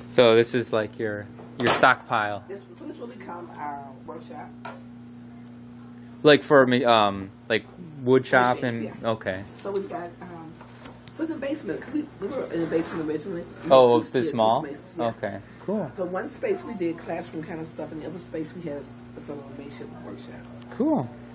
So this is like your stockpile. This will become our workshop. Like for me, like wood shop and Yeah. okay. So we've got so in the basement, because we were in the basement originally. Oh, this small. Spaces, yeah. Okay, cool. So one space we did classroom kind of stuff, and the other space we had some automation workshop. Cool.